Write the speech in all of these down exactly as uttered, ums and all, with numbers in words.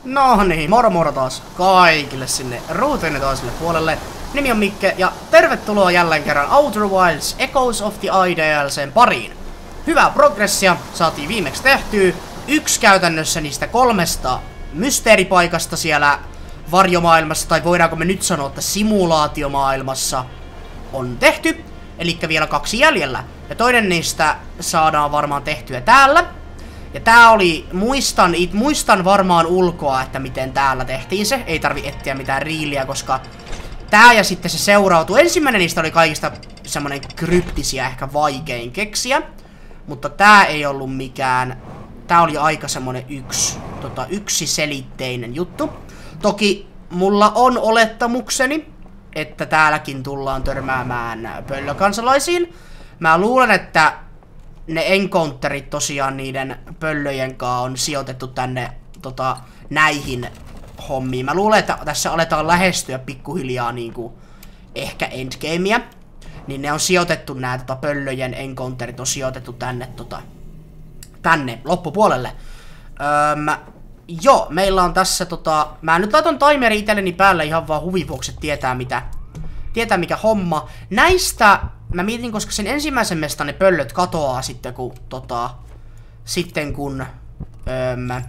No niin, moro moro taas kaikille sinne ruutuinen toiselle puolelle. Nimi on Mikke ja tervetuloa jälleen kerran Outer Wilds Echoes of the Idealsen pariin. Hyvää progressia saatiin viimeksi tehtyä. Yksi käytännössä niistä kolmesta mysteeripaikasta siellä varjomaailmassa, tai voidaanko me nyt sanoa, että simulaatiomaailmassa on tehty. Elikkä vielä kaksi jäljellä. Ja toinen niistä saadaan varmaan tehtyä täällä. Ja tää oli, muistan, it, muistan varmaan ulkoa, että miten täällä tehtiin se. Ei tarvi etsiä mitään riiliä, koska tää ja sitten se seurautuu. Ensimmäinen niistä oli kaikista semmonen kryptisiä, ehkä vaikein keksiä. Mutta tää ei ollut mikään, tää oli aika semmonen yksi, tota, yksiselitteinen juttu. Toki mulla on olettamukseni, että täälläkin tullaan törmäämään pöllökansalaisiin. Mä luulen, että ne encounterit tosiaan niiden pöllöjen kanssa on sijoitettu tänne tota, näihin hommiin. Mä luulen, että tässä aletaan lähestyä pikkuhiljaa niinku ehkä endgamea. Niin ne on sijoitettu, nää tota, pöllöjen encounterit on sijoitettu tänne, tota, tänne loppupuolelle. Öm, joo, meillä on tässä tota, mä nyt laitan timeri itselleni päälle ihan vaan huvin vuoksi, että tietää mitä, tietää mikä homma. Näistä mä mietin, koska sen ensimmäisen mestan ne pöllöt katoaa sitten kun tota, sitten kun öm,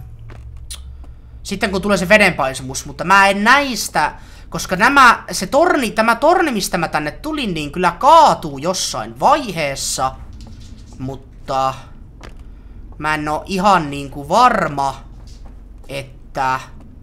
sitten kun tulee se vedenpaisumus, mutta mä en näistä, koska nämä, se torni, tämä torni, mistä mä tänne tulin, niin kyllä kaatuu jossain vaiheessa, mutta mä en oo ihan niinku varma, että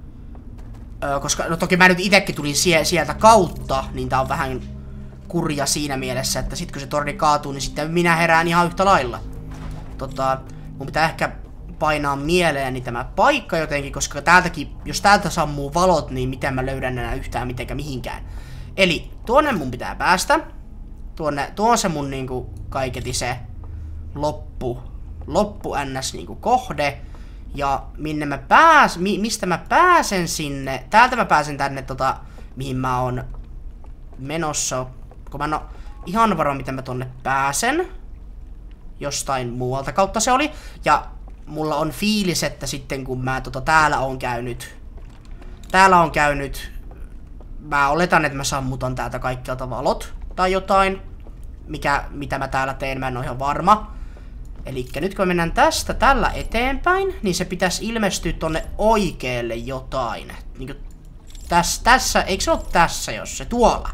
ö, koska, no toki mä nyt itekin tulin sie, sieltä kautta, niin tää on vähän kurja siinä mielessä, että sit kun se torni kaatuu, niin sitten minä herään ihan yhtä lailla. Tota, mun pitää ehkä painaa mieleeni tämä paikka jotenkin, koska täältäkin, jos täältä sammuu valot, niin miten mä löydän enää yhtään mitenkä mihinkään. Eli tuonne mun pitää päästä. Tuonne, tuo on se mun niinku kaiketi se loppu, loppu ns niinku kohde. Ja minne mä pääs, mi, mistä mä pääsen sinne, täältä mä pääsen tänne tota, mihin mä oon menossa. Kun mä en oo ihan varma, miten mä tonne pääsen. Jostain muualta kautta se oli. Ja mulla on fiilis, että sitten kun mä tota, täällä on käynyt, täällä on käynyt, mä oletan, että mä sammutan täältä kaikkialta valot tai jotain, mikä, mitä mä täällä teen, mä en oo ihan varma. Elikkä nyt kun me mennään tästä tällä eteenpäin, niin se pitäisi ilmestyä tonne oikealle jotain. Niin kuin tässä, tässä, eikö se ole tässä, jos se tuolla?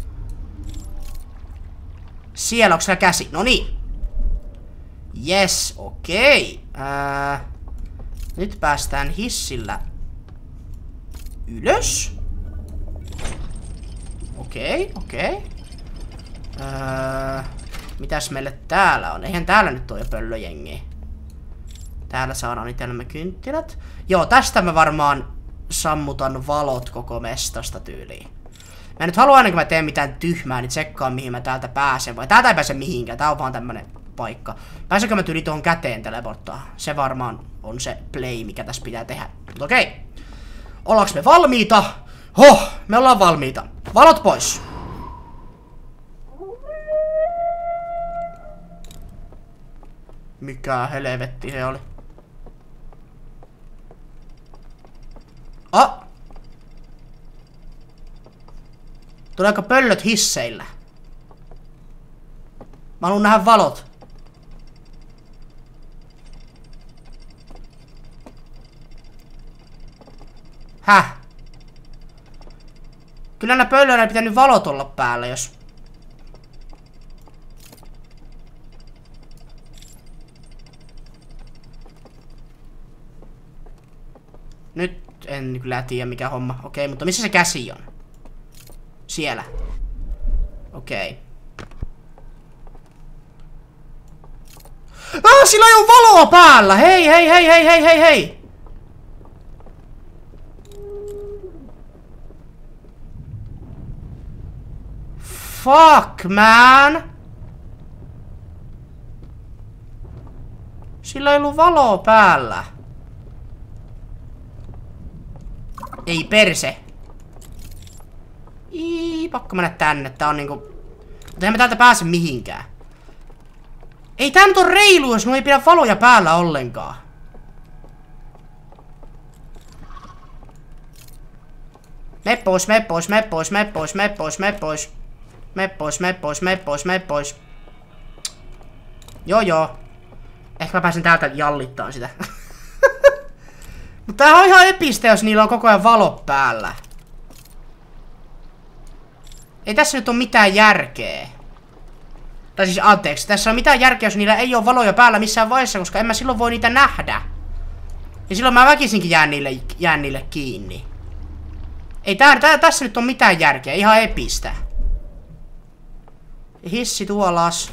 Siellä, onko siellä käsi? No niin. Yes, okei. Okay. Nyt päästään hissillä ylös. Okei, okay, okei. Okay. Mitäs meille täällä on? Eihän täällä nyt ole jo pöllöjengi. Täällä saadaan itsellemme kynttilät. Joo, tästä mä varmaan sammutan valot koko mestasta tyyliin. Mä en nyt halua aina, kun mä teen mitään tyhmää, niin tsekkaan mihin mä täältä pääsen. Vai täältä ei pääse mihinkään, tää on vaan tämmönen paikka. Pääsenkö mä tyyli tuohon käteen teleporttaa? Se varmaan on se play, mikä tässä pitää tehdä. Mutta okei. Ollaanko me valmiita? Hoh, me ollaan valmiita. Valot pois. Mikä helvetti se oli? Ah! Tuleeko pöllöt hisseillä? Mä haluun nähdä valot. Häh? Kyllä nää pöllöillä ei pitänyt valot olla päällä, jos nyt en kyllä tiedä mikä homma. Okei, mutta missä se käsi on? Siellä. Okei. Ah, sillä ei ole valoa päällä! Hei, hei, hei, hei, hei, hei, hei! Fuck, man! Sillä ei ollut valoa päällä. Ei perse. Ii, pakko mennä tänne. Tää on niinku... Mutta eihän me täältä pääse mihinkään. Ei tää nyt on reilu, jos mulla ei pidä valoja päällä ollenkaan. Me pois, me pois, me pois, me pois, me pois, me pois. Me pois, me pois, me pois, me pois. Joo joo. Ehkä mä pääsen täältä jallittaan sitä. Mutta tää on ihan epistä, jos niillä on koko ajan valot päällä. Ei tässä nyt ole mitään järkeä. Tai siis anteeksi, tässä on mitään järkeä, jos niillä ei ole valoja päällä missään vaiheessa, koska en mä silloin voi niitä nähdä. Ja silloin mä väkisinkin jään niille, jään niille kiinni. Ei tää, tää, tässä nyt ole mitään järkeä, ihan epistä. Hissi tuolas.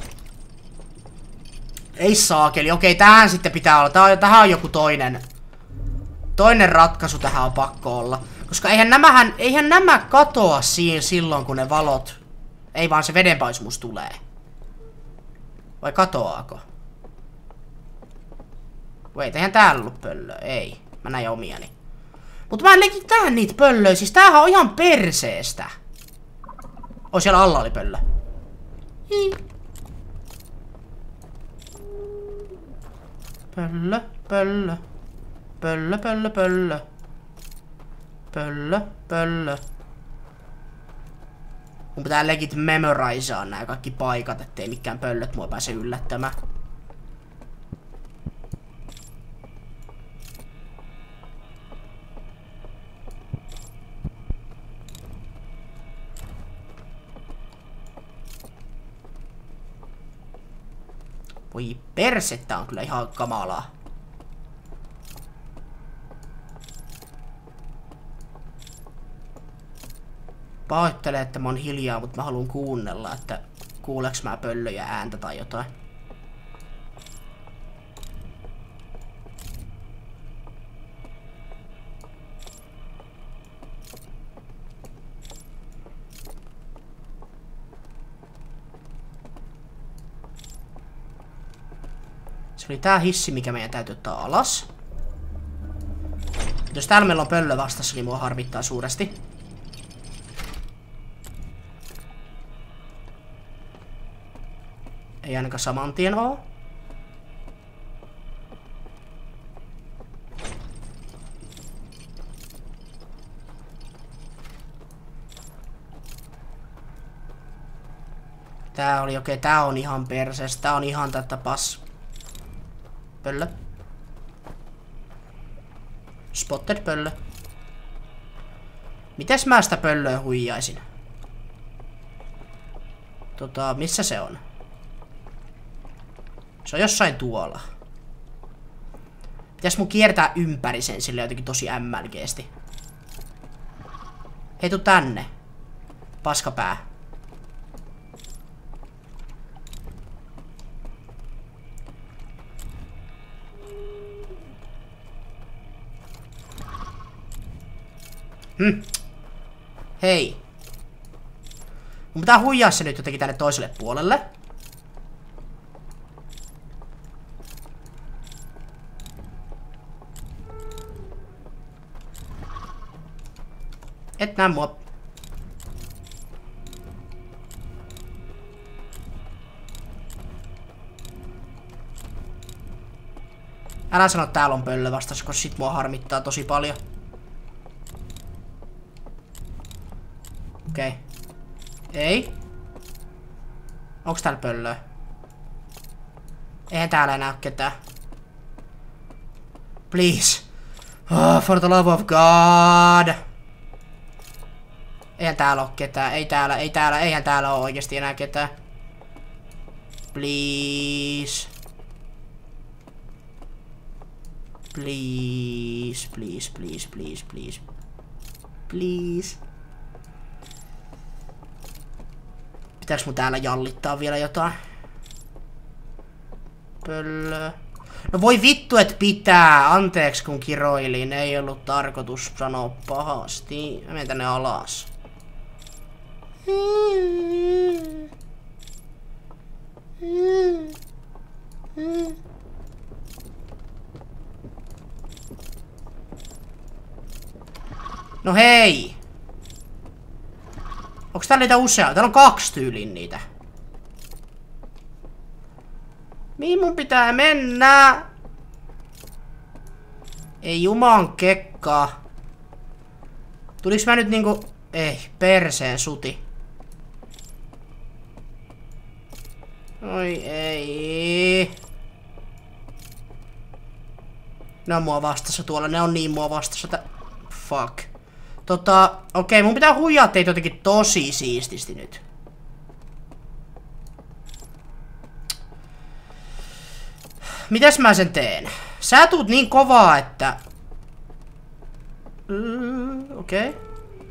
Ei saakeli, okei, tähän sitten pitää olla. Tää on, tähän on joku toinen. Toinen ratkaisu tähän on pakko olla. Koska eihän nämähän, eihän nämä katoa siinä silloin, kun ne valot... Ei vaan se vedenpaisumus tulee. Vai katoaako? Wait, eihän täällä ollut pöllöä. Ei. Mä näin omiani. Mutta mä en leikki tähän niitä pöllöjä. Siis tämähän on ihan perseestä. Oh, siellä alla oli pöllö. Hii. Pöllö, pöllö. Pöllö, pöllö, pöllö. Pöllö, pöllö. Mun pitää legit memorizea nää kaikki paikat, ettei mikään pöllöt mua pääse yllättämään. Voi persettä on kyllä ihan kamalaa. Pahoittelen, että mä oon hiljaa, mutta mä haluan kuunnella, että kuuleks mä pöllöjä ääntä tai jotain. Se oli tää hissi, mikä meidän täytyy ottaa alas. Jos täällä meillä on pöllö vastassa, niin mua harmittaa suuresti. Ei ainakaan saman tien oo. Tää oli okei, okay, tää on ihan perseestä. Tää on ihan tätä pas. Pöllö. Spotted pöllö. Mites mä sitä pöllöä huijaisin? Tota, missä se on? Se on jossain tuolla. Pitäis mun kiertää ympäri sen sille jotenkin tosi ämmälkeesti. Hei, tuu tänne. Paskapää. Hm. Hei. Mun pitää huijaa se nyt jotenkin tänne toiselle puolelle. Et näe mua. Älä sano, että täällä on pöllö vastas, koska sit mua harmittaa tosi paljon. Okei. Okay. Ei. Onks täällä pöllöä? Eihän täällä enää oo ketään. Please. Oh, for the love of God. Eihän täällä oo ketään. Ei täällä, ei täällä, eihän täällä oo oikeesti enää ketään. Please. Please, please, please, please, please. Please. Pitääks mun täällä jallittaa vielä jotain? Pöllö. No voi vittu, et pitää. Anteeksi kun kiroilin. Ei ollut tarkoitus sanoa pahasti. Mä menen tänne alas. No hei! Onks täällä niitä useaa? Täällä on kaksi tyyliin niitä. Mihin mun pitää mennä? Ei juman kekkaa. Tuliks mä nyt niinku... Ei, perseen suti. Oi ei. Ne on mua vastassa tuolla, ne on niin mua vastassa, että... Fuck. Tota, okei, mun pitää huijaa teitä jotenkin tosi siististi nyt. Mitäs mä sen teen? Sä tuut niin kovaa, että... Mm, okei. Okay.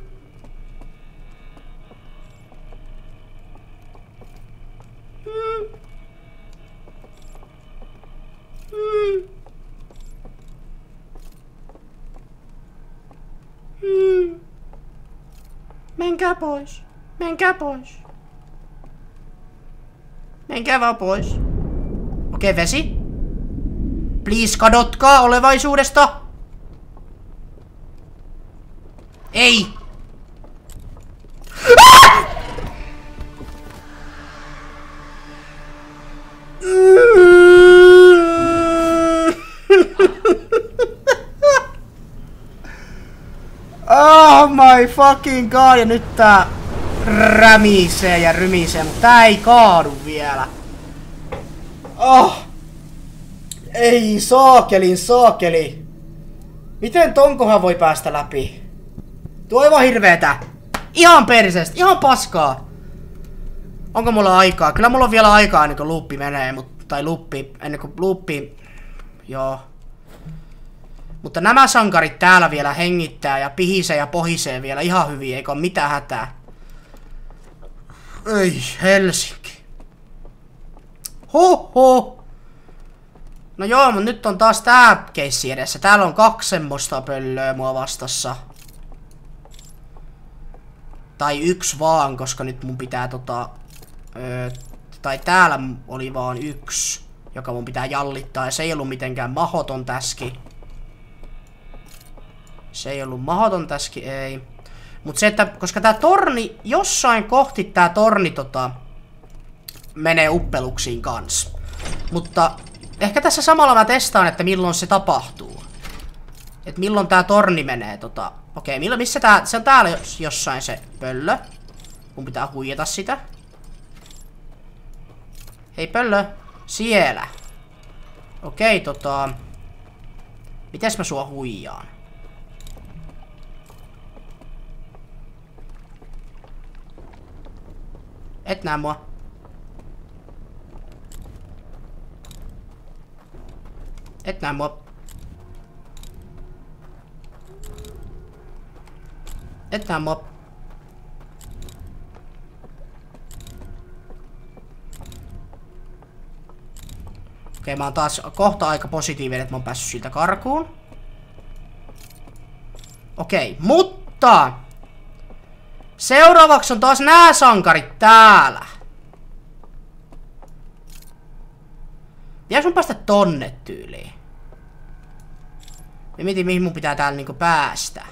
Mm. Mm. Mm. Menkää pois. Menkää pois. Menkää vaan pois. Okei, okay, vesi. Please, kadotkaa olevaisuudesta. Ei. Oh my fucking god, ja nyt tää rämisee ja rymisee, mutta tää ei kaadu vielä. Oh. Ei saakelin saakeli. Miten tonkohan voi päästä läpi? Tuo on aivan hirveetä. Ihan perseestä, ihan paskaa. Onko mulla aikaa? Kyllä mulla on vielä aikaa ennen kuin loopi menee, mutta tai loopi, ennen kuin loopi... Joo. Mutta nämä sankarit täällä vielä hengittää ja pihisee ja pohisee vielä ihan hyvin, eikä ole mitään hätää. Ei, Helsinki. Hoho. No joo, mutta nyt on taas tää keissi edessä. Täällä on kaksi semmoista pöllöä mua vastassa. Tai yksi vaan, koska nyt mun pitää tota... Öö, tai täällä oli vaan yksi, joka mun pitää jallittaa. Ja se ei ollut mitenkään mahoton täski. Se ei ollut mahoton täski, ei. Mut se, että koska tää torni, jossain kohti tää torni tota... menee uppeluksiin kans. Mutta... Ehkä tässä samalla mä testaan, että milloin se tapahtuu. Et milloin tää torni menee tota... Okei, milloin, missä tää... Se on täällä jossain se pöllö. Mun pitää huijata sitä. Hei pöllö. Siellä. Okei, tota... Mites mä sua huijaan? Et näe mua. Et näe mua. Et näe mua. Okei, mä oon taas kohta aika positiivinen, että mä oon päässyt siltä karkuun. Okei, mutta... Seuraavaksi on taas nää sankarit täällä. Pitäis mun päästä tonne tyyliin? Mä mietin, mihin mun pitää täällä niinku päästä.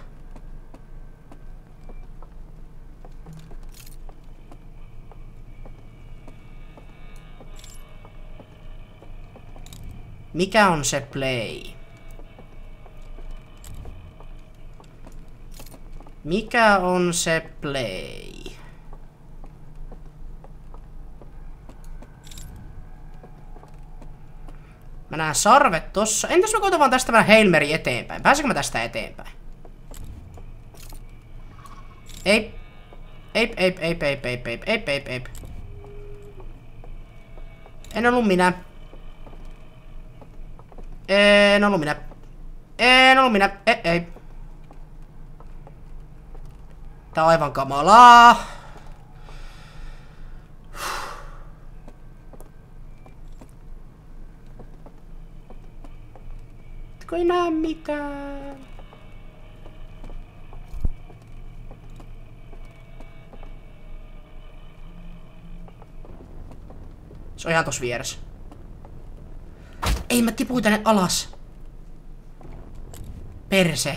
Mikä on se play? Mikä on se play? Mä näen sarvet tossa. Entäs mä koitan vaan tästä vähän Hail Mary eteenpäin? Pääsenkö mä tästä eteenpäin? Ei. Ei, ei, ei, ei, ei, ei, ei, ei, ei. En ollut minä. En ollut minä. En ollut minä. Ei, ei. Tää on aivan kamalaa. Kun ei näe mitään. Se on ihan tossa vieressä. Ei, mä tipuin tänne alas. Perse.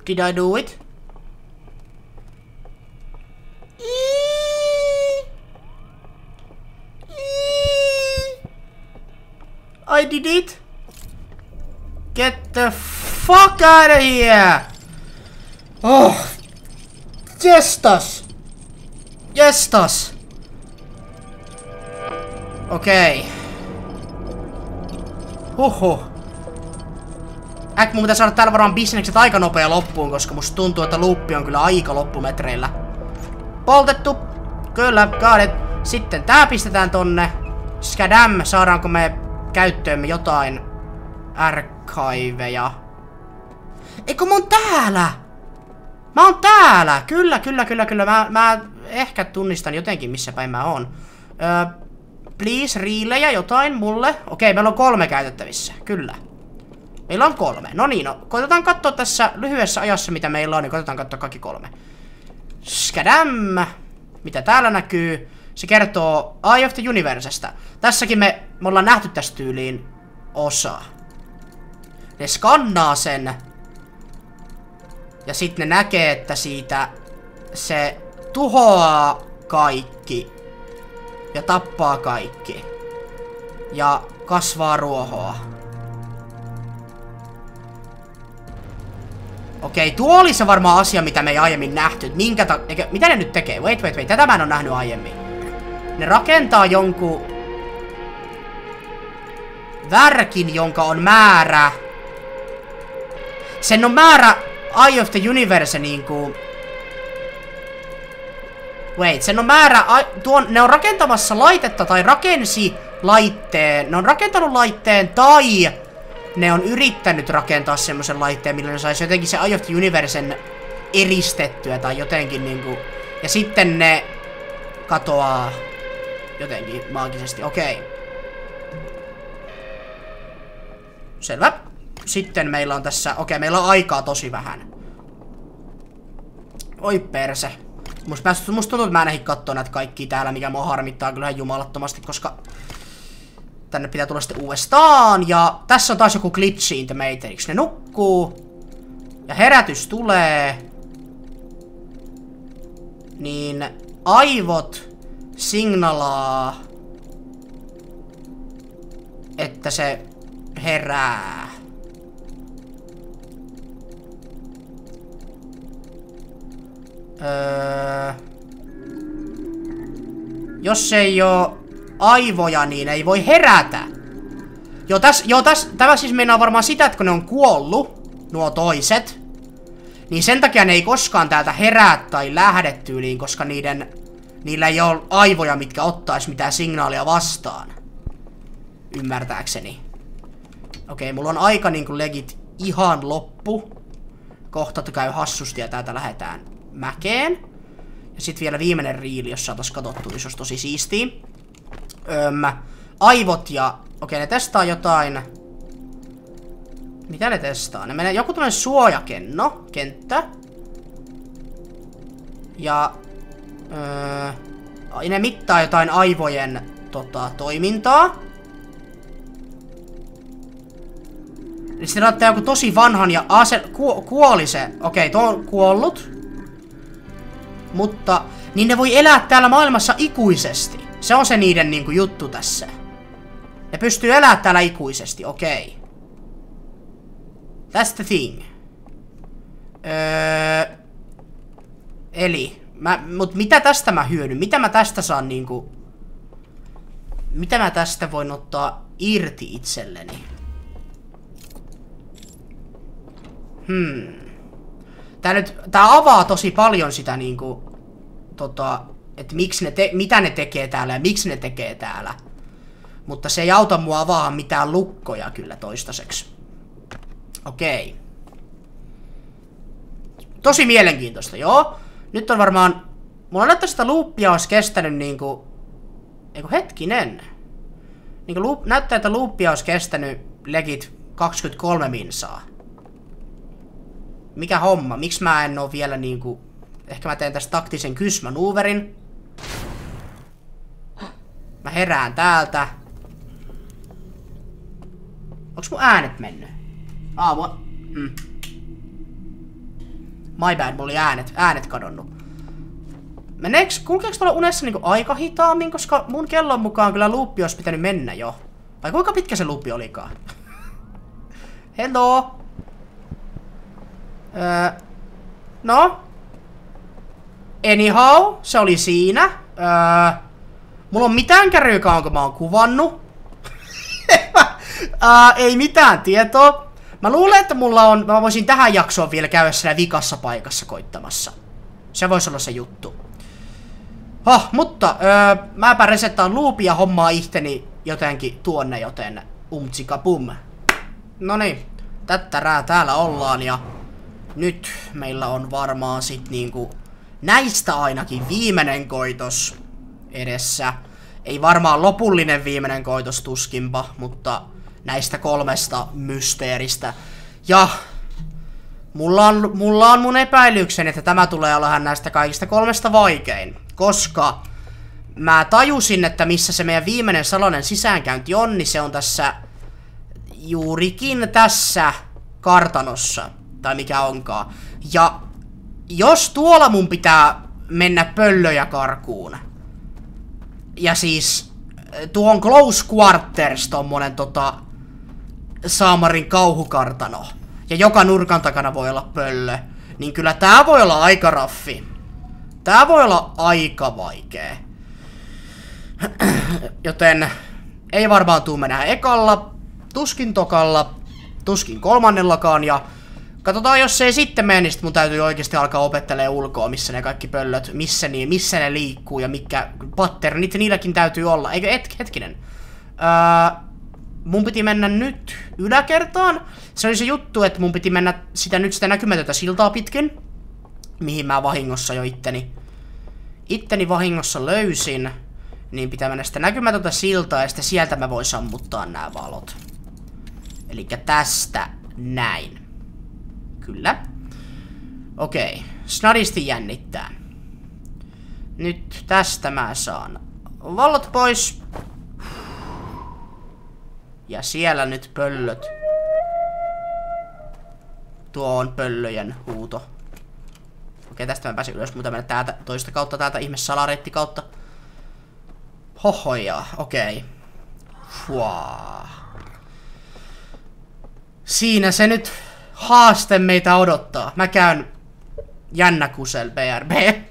Did I do it? I did it. Get the fuck out of here. Oh. Jestas. Jestas. Okei. Okay. Huhhuh. Äk mun pitää saada täällä varmaan bisnekset aika nopea loppuun, koska musta tuntuu, että luuppi on kyllä aika loppumetreillä. Poltettu. Kyllä, got it. Sitten tää pistetään tonne. Skadam, saadaanko me käyttöömme jotain archiveja? Eikö mä oon täällä? Mä oon täällä! Kyllä, kyllä, kyllä, kyllä. Mä, mä ehkä tunnistan jotenkin, missä päin mä oon. Öö, please, riilejä jotain mulle. Okei, meillä on kolme käytettävissä. Kyllä. Meillä on kolme. No niin, no. Koitetaan katsoa tässä lyhyessä ajassa, mitä meillä on, niin koitetaan katsoa kaikki kolme. Skadam! Mitä täällä näkyy? Se kertoo Eye of the Universesta. Tässäkin me, me ollaan nähty tästä tyyliin osa. Ne skannaa sen. Ja sitten ne näkee, että siitä se tuhoaa kaikki. Ja tappaa kaikki. Ja kasvaa ruohoa. Okei, tuo oli se varmaan asia, mitä me ei aiemmin nähty. Minkä ta eikä, mitä ne nyt tekee? Wait, wait, wait. Tätä mä en ole nähnyt aiemmin. Ne rakentaa jonkun värkin, jonka on määrä. Sen on määrä Eye of the Universe niinku. Wait, sen on määrä. Tuon, ne on rakentamassa laitetta tai rakensi laitteen. Ne on rakentanut laitteen tai ne on yrittänyt rakentaa semmoisen laitteen, millä ne saisi jotenkin se Eye of the Universen eristettyä tai jotenkin niinku. Ja sitten ne katoaa jotenkin maagisesti. Okei. Selvä. Sitten meillä on tässä. Okei, meillä on aikaa tosi vähän. Oi perse. Musta, musta tuntuu, että mä en ehdi kattoo näitä kaikkia täällä, mikä mua harmittaa kyllähän jumalattomasti, koska tänne pitää tulla sitten uudestaan. Ja tässä on taas joku glitchi in the Matrix. Ne nukkuu. Ja herätys tulee. Niin aivot signalaa, että se herää. Öö, jos ei oo aivoja, niin ei voi herätä. Jo täs, jo täs, tämä siis meinaa varmaan sitä, että kun ne on kuollut, nuo toiset, niin sen takia ne ei koskaan täältä herää tai lähde tyyliin, koska niiden, niillä ei ole aivoja, mitkä ottais mitään signaalia vastaan. Ymmärtääkseni. Okei, mulla on aika niinku legit ihan loppu. Kohta käy hassusti ja täältä lähdetään mäkeen. Ja sit vielä viimeinen riili, jos saatais katsottu, niin se olisi tosi siistiä. Öm, aivot ja... Okei, ne testaa jotain... Mitä ne testaa? Ne menee joku tämmönen suojakenno, kenttä. Ja... Öö, ne mittaa jotain aivojen tota, toimintaa. Sitten näyttää joku tosi vanhan ja... Aa, se ku, kuoli se. Okei, tuo on kuollut. Mutta... Niin ne voi elää täällä maailmassa ikuisesti. Se on se niiden niinku juttu tässä. Ne pystyy elämään täällä ikuisesti, okei. That's the thing. Öö, eli, mä, mut mitä tästä mä hyödyn? Mitä mä tästä saan niinku... Mitä mä tästä voin ottaa irti itselleni? Hmm. Tää nyt, tää avaa tosi paljon sitä niinku... Tota, että miksi ne te, mitä ne tekee täällä ja miksi ne tekee täällä. Mutta se ei auta mua avaa mitään lukkoja kyllä toistaiseksi. Okei. Tosi mielenkiintoista, joo. Nyt on varmaan... Mulla näyttää sitä loopia olisi kestänyt niinku... Eiku hetkinen. Niinku loop, näyttää, että loopia olisi kestänyt legit kaksikymmentäkolme minsaa. Mikä homma? Miksi mä en oo vielä niinku... Ehkä mä teen tästä taktisen kysmanuuverin. Mä herään täältä. Onks mun äänet mennyt? Aa, mua... Mm. My bad, mulla oli äänet, äänet kadonnut. Meneeks, kulkeeks tuolla unessa niinku aika hitaammin, koska mun kellon mukaan kyllä luuppi olisi pitänyt mennä jo. Vai kuinka pitkä se luuppi olikaan? Hello? Öö, no? Anyhow, se oli siinä. Öö, mulla on mitään kärryykään, onko mä oon kuvannut. öö, ei mitään tietoa. Mä luulen, että mulla on, mä voisin tähän jaksoon vielä käydä siellä vikassa paikassa koittamassa. Se voisi olla se juttu. Oh, mutta öö, mäpä resettaan loopia ja hommaa ihteni jotenkin tuonne, joten umtsika pum. Noniin, tättärää täällä ollaan ja nyt meillä on varmaan sit niinku näistä ainakin viimeinen koitos edessä. Ei varmaan lopullinen viimeinen koitos tuskinpa, mutta näistä kolmesta mysteeristä. Ja mulla on, mulla on mun epäilykseni, että tämä tulee olemaan näistä kaikista kolmesta vaikein. Koska mä tajusin, että missä se meidän viimeinen salainen sisäänkäynti on, niin se on tässä juurikin tässä kartanossa. Tai mikä onkaan. Ja jos tuolla mun pitää mennä pöllöjä karkuun. Ja siis tuon Close Quarters tommonen tota Saamarin kauhukartano. Ja joka nurkan takana voi olla pöllö. Niin kyllä tää voi olla aika raffi. Tää voi olla aika vaikee. Joten ei varmaan tuu mennä ekalla, tuskin tokalla, tuskin kolmannellakaan ja katsotaan, jos se ei sitten mene, niin sit mun täytyy oikeesti alkaa opettelee ulkoa, missä ne kaikki pöllöt, missä, niin, missä ne liikkuu ja mikä patternit niilläkin täytyy olla. Eikö et, hetkinen? Öö, mun piti mennä nyt yläkertaan. Se oli se juttu, että mun piti mennä sitä nyt sitä näkymätöntä siltaa pitkin. Mihin mä vahingossa jo itteni. Itteni vahingossa löysin. Niin pitää mennä sitä näkymätöntä siltaa ja sitten sieltä mä voin sammuttaa nämä valot. Elikkä tästä näin. Kyllä. Okei. Snadisti jännittää. Nyt tästä mä saan valot pois. Ja siellä nyt pöllöt. Tuo on pöllöjen huuto. Okei, tästä mä pääsin ylös, mutta mennä täältä toista kautta, täältä ihme salareitti kautta. Hohoja, okei. Fuaa. Siinä se nyt haaste meitä odottaa. Mä käyn jännä kusel B R B.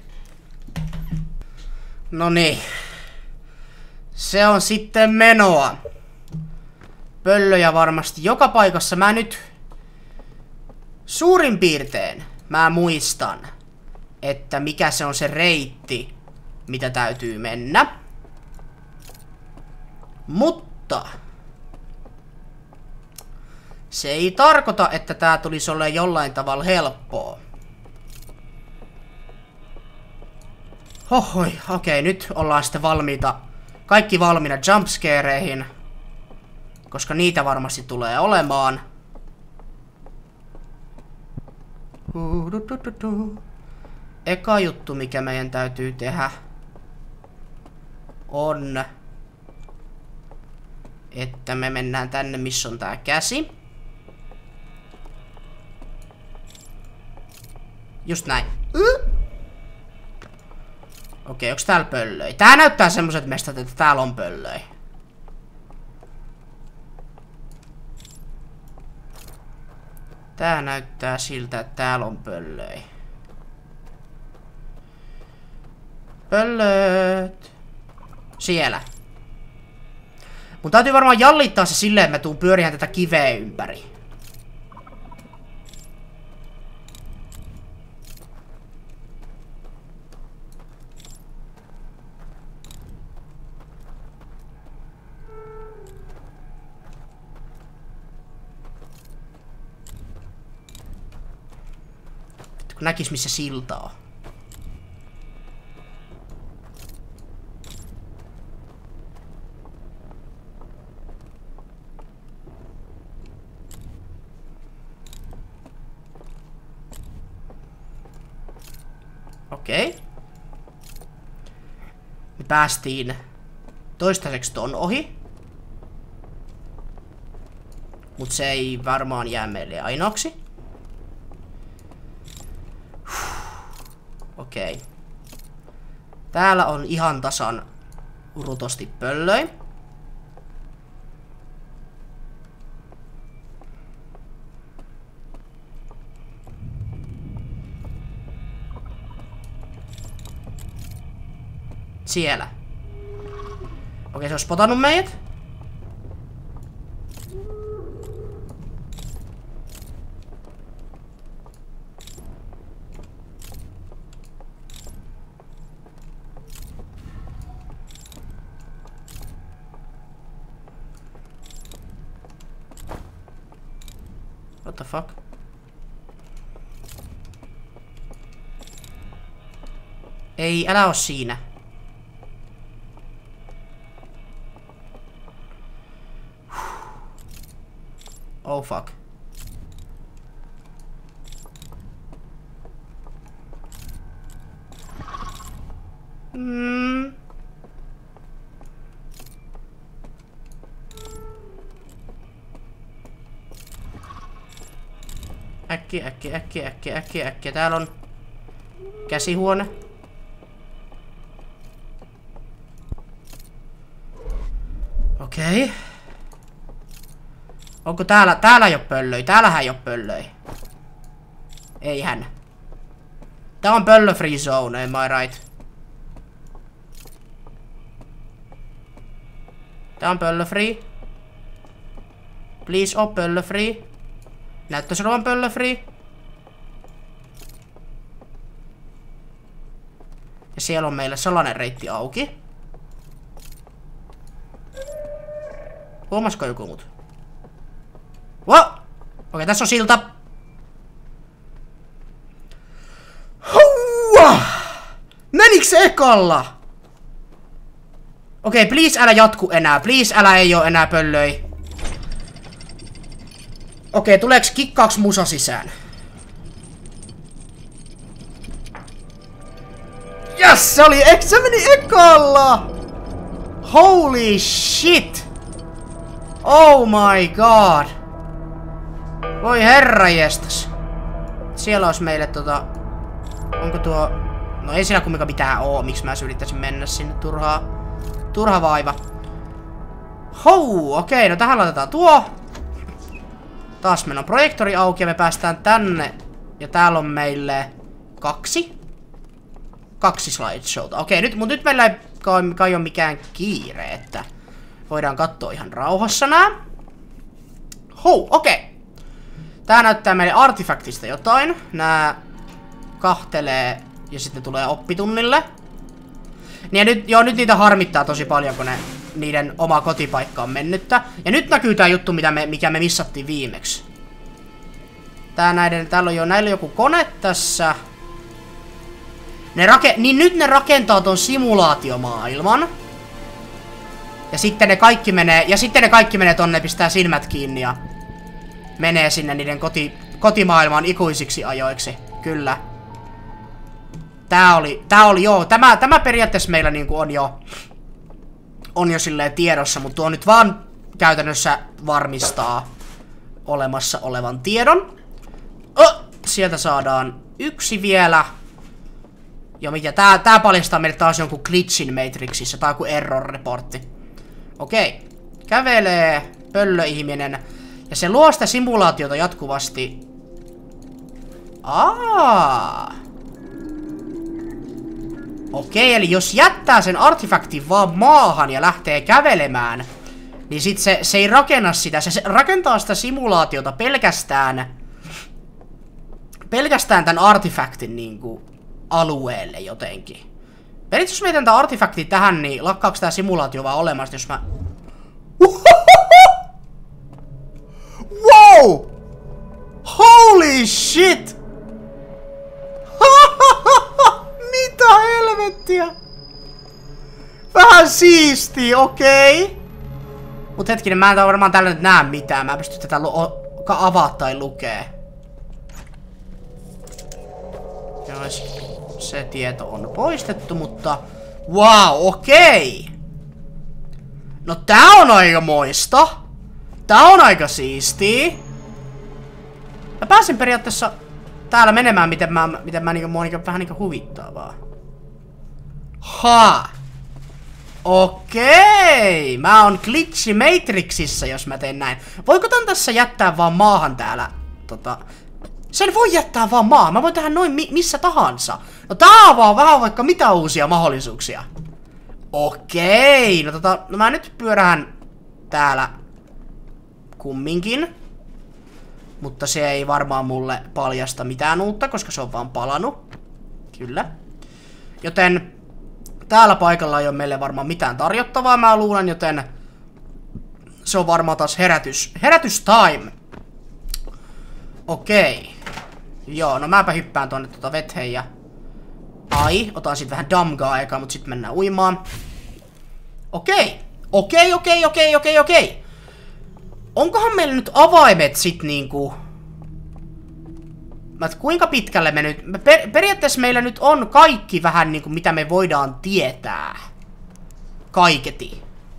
Noniin. Se on sitten menoa. Pöllöjä varmasti joka paikassa. Mä nyt suurin piirtein mä muistan, että mikä se on se reitti, mitä täytyy mennä. Mutta se ei tarkoita, että tää tulisi olemaan jollain tavalla helppoa. Hohoi, okei, nyt ollaan sitten valmiita. Kaikki valmiina jumpscareihin. Koska niitä varmasti tulee olemaan. Eka juttu, mikä meidän täytyy tehdä, on, että me mennään tänne, missä on tää käsi. Just näin. Okei, onks täällä pöllöi? Tää näyttää semmoset mestat, että täällä on pöllöi. Tää näyttää siltä, että täällä on pöllöi. Pöllöt. Siellä. Mun täytyy varmaan jallittaa se silleen, että mä tuun pyörihän tätä kiveä ympäri. Kun näkis missä silta on. Okei. Me päästiin toistaiseksi ton ohi. Mut se ei varmaan jää meille ainoaksi. Okei. Okay. Täällä on ihan tasan rutosti pöllöi. Siellä. Okei, se on spotannut meidät. What the fuck? Ei, älä oo siinä. Oh fuck. Mm. Äkki, äkki, äkki, äkki, äkki, äkki. Täällä on käsihuone. Okei. Okay. Onko täällä? Täällä ei oo pöllöi. Täällähän ei oo pöllöi. Eihän. Tää on pöllö free zone, am I right? Tää on pöllö free. Please oo pöllö free. Näyttäis olevan pöllö free. Ja siellä on meillä sellainen reitti auki. Huomasko joku mut? Wow! Okei, tässä on silta. Hua! Meniks se ekalla? Okei, please älä jatku enää. Please älä ei oo enää pöllöi. Okei, tuleeks kikkaaks musa sisään? Yes, se oli, se meni ekalla! Holy shit! Oh my god! Voi herranjestas. Siellä olisi meille tota... Onko tuo... No ei siellä kumminkaan mitään oo, miksi mä yrittäisin mennä sinne turhaa... Turha vaiva. Hou, okei, no tähän laitetaan tuo. Taas meillä on projektori auki ja me päästään tänne. Ja täällä on meille... Kaksi? Kaksi slideshowta. Okei, nyt, mut nyt meillä ei kai, kai ole mikään kiire, että... Voidaan katsoa ihan rauhassa nää. Hou, okei. Tää näyttää meille artifaktista jotain. Nää kahtelee ja sitten tulee oppitunnille. Niin ja nyt, joo, nyt niitä harmittaa tosi paljon, kun ne, niiden oma kotipaikka on mennyttä. Ja nyt näkyy tää juttu, mitä me, mikä me missattiin viimeksi. Tää näiden, täällä on jo, näillä on joku kone tässä. Ne rake, niin nyt ne rakentaa ton simulaatiomaailman. Ja sitten ne kaikki menee, ja sitten ne kaikki menee tonne, pistää silmät kiinni ja menee sinne niiden koti, kotimaailmaan ikuisiksi ajoiksi. Kyllä. Tää oli, tää oli joo, tämä, tämä periaatteessa meillä niinku on jo, on jo silleen tiedossa, mutta tuo nyt vaan käytännössä varmistaa olemassa olevan tiedon. Oh, sieltä saadaan yksi vielä. Ja mikä, tää, tää paljastaa meille taas jonkun glitchin Matrixissa, tai joku error-reportti. Okei. Kävelee pöllöihminen. Ja se luo sitä simulaatiota jatkuvasti. Aa. Okei, eli jos jättää sen artefaktin vaan maahan ja lähtee kävelemään, niin sit se, se ei rakenna sitä. Se, se rakentaa sitä simulaatiota pelkästään pelkästään tämän artefaktin niinku alueelle jotenkin. Periaatteessa jos meitän tää artefakti tähän, niin lakkaaks tää simulaatio vaan olemasta, jos mä... Wow! Holy shit! Mitä helvettiä? Vähän siistiä, okei. Okay. Mut hetkinen, mä en varmaan tällä nyt näe mitään. Mä en pysty tätä avaa tai lukee. Jois, se tieto on poistettu, mutta... Wow, okei. Okay. No tää on aika moista. Tää on aika siistiä. Mä pääsin periaatteessa... täällä menemään, miten mä, miten mä niinku, mua niinku, vähän niinku huvittaa vaan. Ha! Okei! Mä oon Glitchi Matrixissa, jos mä teen näin. Voiko tän tässä jättää vaan maahan täällä? Tota... Sen voi jättää vaan maahan. Mä voin tehdä noin mi missä tahansa. No tää on vaan vähän vaikka mitä uusia mahdollisuuksia. Okei! No tota... No mä nyt pyörähän täällä kumminkin. Mutta se ei varmaan mulle paljasta mitään uutta, koska se on vaan palannut. Kyllä. Joten täällä paikalla ei ole meille varmaan mitään tarjottavaa, mä luulen, joten se on varmaan taas herätys. Herätys time! Okei. Joo, no mäpä hyppään tonne tota vetheen ja... Ai, otan sit vähän damgaa aikaa, mut sit mennään uimaan. Okei. Okei, okei, okei, okei, okei. Onkohan meillä nyt avaimet sit niinku... Mä, kuinka pitkälle me nyt... Per, periaatteessa meillä nyt on kaikki vähän niinku mitä me voidaan tietää. Kaiketi.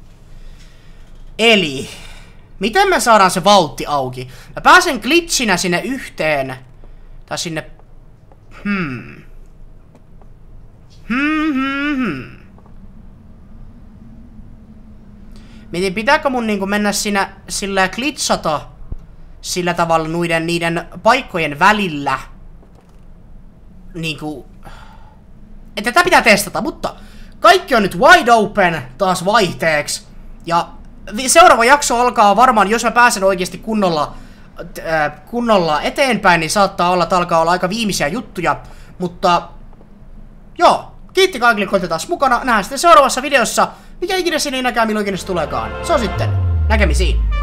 Eli... Miten me saadaan se valtti auki? Mä pääsen glitchinä sinne yhteen. Tai sinne... Hmm. Hmm, hmm, hmm. Mietin, pitääkö mun niinku mennä sinä sillä glitchata sillä tavalla noiden niiden paikkojen välillä? Niinku... Että tätä pitää testata, mutta kaikki on nyt wide open taas vaihteeksi. Ja seuraava jakso alkaa varmaan, jos mä pääsen oikeasti kunnolla, äh, kunnolla eteenpäin, niin saattaa olla, että alkaa olla aika viimeisiä juttuja. Mutta joo, kiitti kaikille, kun olette taas mukana. Nähdään sitten seuraavassa videossa, mikä ikinä sinne näkään, milloin ikinä se tuleekaan. Se on sitten näkemisiin.